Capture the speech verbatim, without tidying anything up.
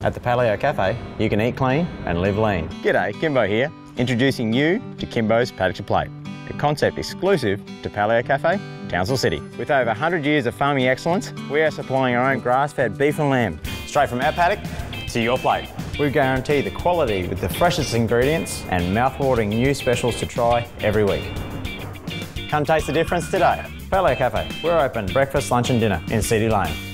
At the Paleo Cafe, you can eat clean and live lean. G'day, Kimbo here, introducing you to Kimbo's Paddock to Plate, a concept exclusive to Paleo Cafe, Townsville City. With over one hundred years of farming excellence, we are supplying our own grass-fed beef and lamb, straight from our paddock to your plate. We guarantee the quality with the freshest ingredients and mouth-watering new specials to try every week. Come taste the difference today. Paleo Cafe, we're open breakfast, lunch and dinner in City Lane.